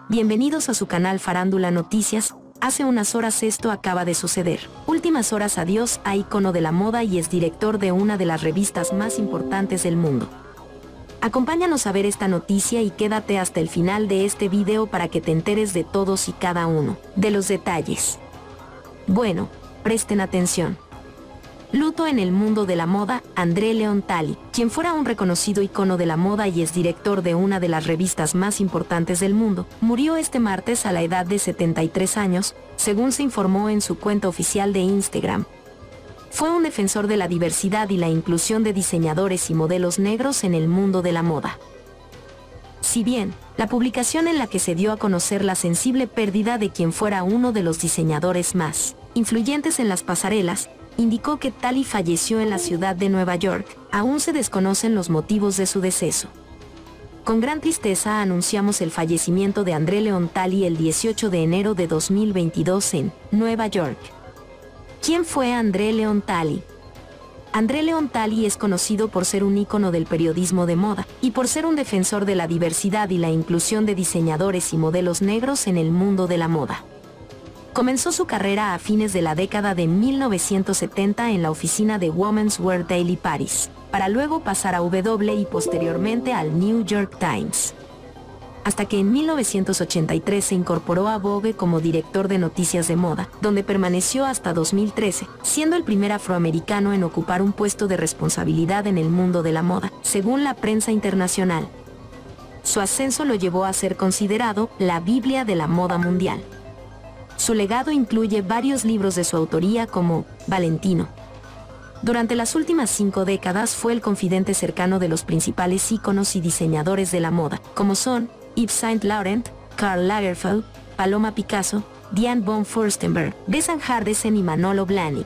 Bienvenidos a su canal Farándula Noticias. Hace unas horas esto acaba de suceder. Últimas horas adiós a ícono de la moda y es director de una de las revistas más importantes del mundo. Acompáñanos a ver esta noticia y quédate hasta el final de este video para que te enteres de todos y cada uno de los detalles. Bueno, presten atención. Luto en el mundo de la moda. André Leon Talley, quien fuera un reconocido icono de la moda y es director de una de las revistas más importantes del mundo, murió este martes a la edad de 73 años, según se informó en su cuenta oficial de Instagram. Fue un defensor de la diversidad y la inclusión de diseñadores y modelos negros en el mundo de la moda. Si bien, la publicación en la que se dio a conocer la sensible pérdida de quien fuera uno de los diseñadores más influyentes en las pasarelas, indicó que Talley falleció en la ciudad de Nueva York, aún se desconocen los motivos de su deceso. Con gran tristeza anunciamos el fallecimiento de André Leon Talley el 18 de enero de 2022 en Nueva York. ¿Quién fue André Leon Talley? André Leon Talley es conocido por ser un ícono del periodismo de moda, y por ser un defensor de la diversidad y la inclusión de diseñadores y modelos negros en el mundo de la moda. Comenzó su carrera a fines de la década de 1970 en la oficina de Women's Wear Daily Paris, para luego pasar a W y posteriormente al New York Times. Hasta que en 1983 se incorporó a Vogue como director de noticias de moda, donde permaneció hasta 2013, siendo el primer afroamericano en ocupar un puesto de responsabilidad en el mundo de la moda, según la prensa internacional. Su ascenso lo llevó a ser considerado la Biblia de la moda mundial. Su legado incluye varios libros de su autoría como Valentino. Durante las últimas 5 décadas fue el confidente cercano de los principales íconos y diseñadores de la moda, como son Yves Saint Laurent, Karl Lagerfeld, Paloma Picasso, Diane von Furstenberg, Bessan Hardessen y Manolo Blahnik.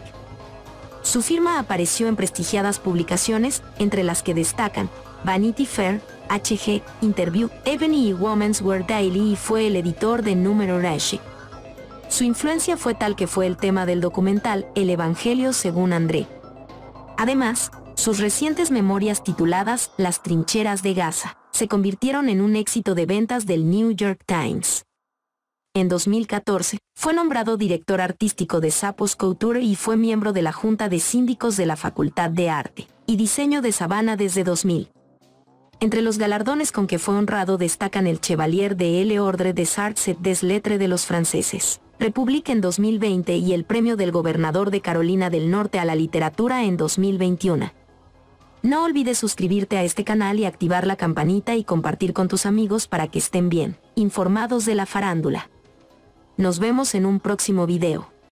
Su firma apareció en prestigiadas publicaciones, entre las que destacan Vanity Fair, HG, Interview, Ebony y Women's Wear Daily, y fue el editor de Número Rache. Su influencia fue tal que fue el tema del documental El Evangelio según André. Además, sus recientes memorias tituladas Las trincheras de Gaza se convirtieron en un éxito de ventas del New York Times. En 2014, fue nombrado director artístico de Zappos Couture y fue miembro de la Junta de Síndicos de la Facultad de Arte y Diseño de Savannah desde 2000. Entre los galardones con que fue honrado destacan el Chevalier de l'Ordre des Arts et des Lettres de los franceses, República en 2020 y el Premio del Gobernador de Carolina del Norte a la Literatura en 2021. No olvides suscribirte a este canal y activar la campanita y compartir con tus amigos para que estén bien informados de la farándula. Nos vemos en un próximo video.